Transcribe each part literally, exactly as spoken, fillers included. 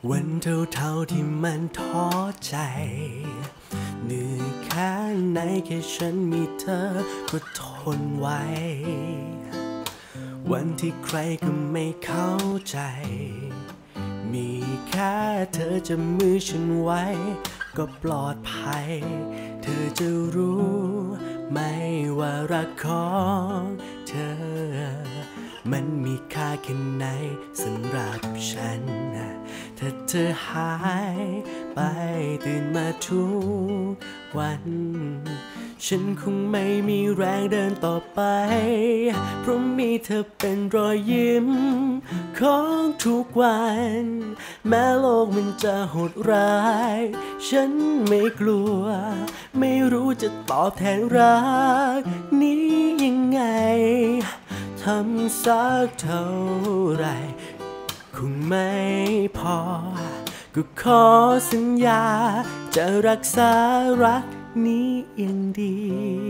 วันเท่าๆที่มันท้อใจเหนื่อยแค่ไหนแค่ฉันมีเธอก็ทนไว้วันที่ใครก็ไม่เข้าใจมีแค่เธอจะมือฉันไว้ก็ปลอดภัยเธอจะรู้ไหมว่ารักของเธอมันมีค่าแค่ไหนสำหรับฉันถ้าเธอหายไปตื่นมาทุกวันฉันคงไม่มีแรงเดินต่อไปเพราะมีเธอเป็นรอยยิ้มของทุกวันแม้โลกมันจะโหดร้ายฉันไม่กลัวไม่รู้จะตอบแทนรักนี้ยังไงทำสักเท่าไรคงไม่พอก็ขอสัญญาจะรักษารักนี้อย่างดี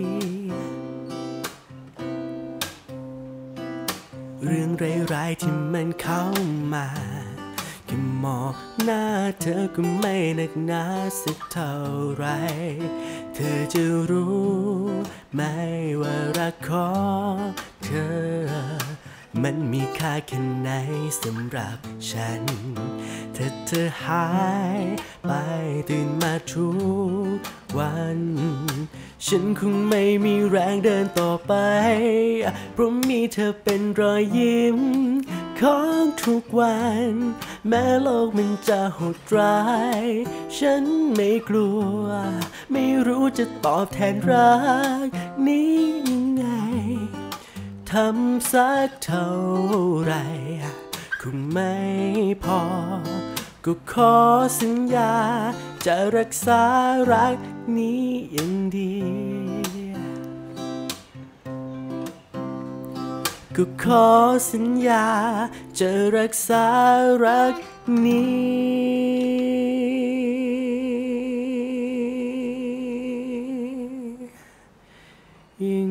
เรื่องร้ายๆที่มันเข้ามาแค่มองหน้าเธอก็ไม่หนักหนาสักเท่าไรเธอจะรู้ไหมว่ารักของเธอมันมีค่าแค่ไหนสำหรับฉันถ้าเธอหายไปตื่นมาทุกวันฉันคงไม่มีแรงเดินต่อไปเพราะมีเธอเป็นรอยยิ้มของทุกวันแม้โลกมันจะโหดร้ายฉันไม่กลัวไม่รู้จะตอบแทนรักนี้ยังไงทำสักเท่าไรคงไม่พอก็ขอสัญญาจะรักษารักนี้อย่างดีก็ขอสัญญาจะรักษารักนี้อย่าง